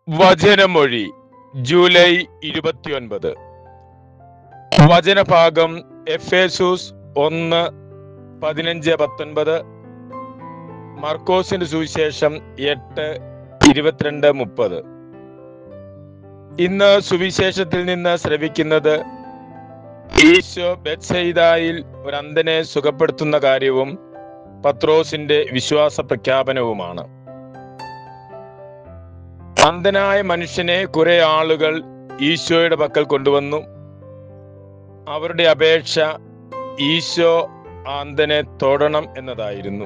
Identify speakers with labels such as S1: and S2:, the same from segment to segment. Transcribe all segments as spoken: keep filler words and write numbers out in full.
S1: വചനമൊഴി July ഇരുപത്തിയൊൻപത്. വചനഭാഗം Ephesus ഒന്ന് പതിനഞ്ച് പത്തൊൻപത്, മർക്കോസിന്റെ സുവിശേഷം എട്ട് ഇരുപത്തിരണ്ട് മുപ്പത്. ഇന്ന് സുവിശേഷത്തിൽ നിന്ന് ശ്രവിക്കുന്നത് ഈശോ ബെത്സയിദായിൽ ഒരു അന്ധനെ സുഖപ്പെടുത്തുന്ന കാര്യവും പത്രോസിന്റെ വിശ്വാസ പ്രഖ്യാപനവുമാണ്. അന്ധനായ മനുഷ്യനെ കുറെ ആളുകൾ ഈശോയുടെ പക്കൽ കൊണ്ടുവന്നു. അവരുടെ അപേക്ഷ ഈശോ ആ അന്ധനെ തൊടണം എന്നതായിരുന്നു.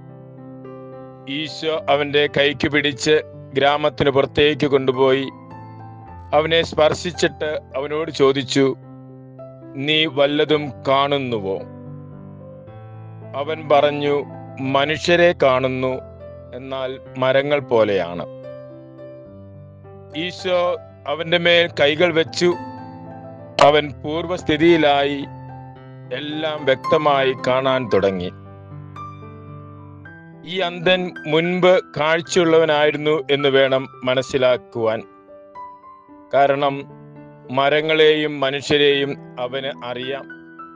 S1: ഈശോ അവന്റെ കൈക്ക് പിടിച്ച് ഗ്രാമത്തിന് പുറത്തേക്ക് കൊണ്ടുപോയി അവനെ സ്പർശിച്ചിട്ട് അവനോട് ചോദിച്ചു, നീ വല്ലതും കാണുന്നുവോ? അവൻ പറഞ്ഞു, മനുഷ്യരെ കാണുന്നു, എന്നാൽ മരങ്ങൾ പോലെയാണ്. ഈശോ അവന്റെ മേൽ കൈകൾ വെച്ചു. അവൻ പൂർവസ്ഥിതിയിലായി എല്ലാം വ്യക്തമായി കാണാൻ തുടങ്ങി. ഈ അന്ധൻ മുൻപ് കാഴ്ചയുള്ളവനായിരുന്നു എന്ന് വേണം മനസ്സിലാക്കുവാൻ. കാരണം മരങ്ങളെയും മനുഷ്യരെയും അവന് അറിയാം.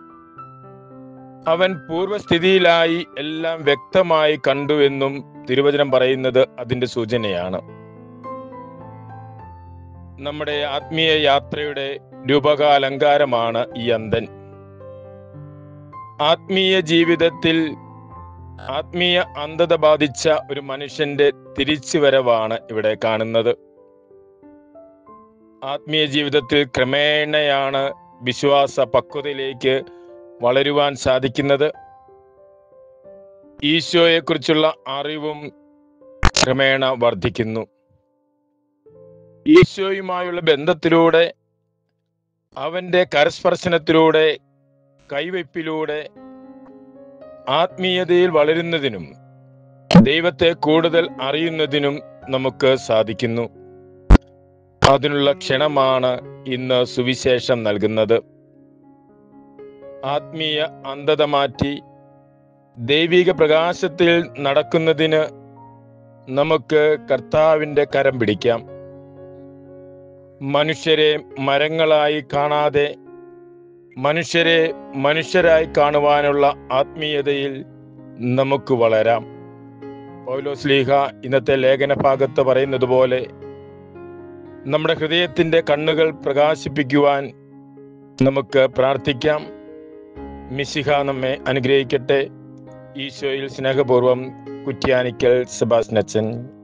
S1: അവൻ പൂർവസ്ഥിതിയിലായി എല്ലാം വ്യക്തമായി കണ്ടു എന്നും തിരുവചനം പറയുന്നത് അതിന്റെ സൂചനയാണ്. നമ്മുടെ ആത്മീയ യാത്രയുടെ രൂപകാലങ്കാരമാണ് ഈ അന്ധൻ. ആത്മീയ ജീവിതത്തിൽ ആത്മീയ അന്ധത ബാധിച്ച ഒരു മനുഷ്യന്റെ തിരിച്ചുവരവാണ് ഇവിടെ കാണുന്നത്. ആത്മീയ ജീവിതത്തിൽ ക്രമേണയാണ് വിശ്വാസ പക്വതയിലേക്ക് വളരുവാൻ സാധിക്കുന്നത്. ഈശോയെക്കുറിച്ചുള്ള അറിവും ക്രമേണ വർദ്ധിക്കുന്നു. ഈശോയുമായുള്ള ബന്ധത്തിലൂടെ, അവന്റെ കരസ്പർശനത്തിലൂടെ, കൈവയ്പിലൂടെ ആത്മീയതയിൽ വളരുന്നതിനും ദൈവത്തെ കൂടുതൽ അറിയുന്നതിനും നമുക്ക് സാധിക്കുന്നു. അതിനുള്ള ക്ഷണമാണ് ഇന്ന് സുവിശേഷം നൽകുന്നത്. ആത്മീയ അന്ധത മാറ്റി ദൈവിക പ്രകാശത്തിൽ നടക്കുന്നതിന് നമുക്ക് കർത്താവിന്റെ കരം പിടിക്കാം. മനുഷ്യരെ മരങ്ങളായി കാണാതെ മനുഷ്യരെ മനുഷ്യരായി കാണുവാനുള്ള ആത്മീയതയിൽ നമുക്ക് വളരാം. പൗലോസ് ശ്ലീഹ ഇന്നത്തെ ലേഖന ഭാഗത്ത് പറയുന്നത് പോലെ നമ്മുടെ ഹൃദയത്തിന്റെ കണ്ണുകൾ പ്രകാശിപ്പിക്കുവാൻ നമുക്ക് പ്രാർത്ഥിക്കാം. മിശിഹ നമ്മെ അനുഗ്രഹിക്കട്ടെ. ഈശോയിൽ സ്നേഹപൂർവ്വം, കുറ്റ്യാനിക്കൽ സെബാസ്റ്റ്യൻ അച്ഛൻ.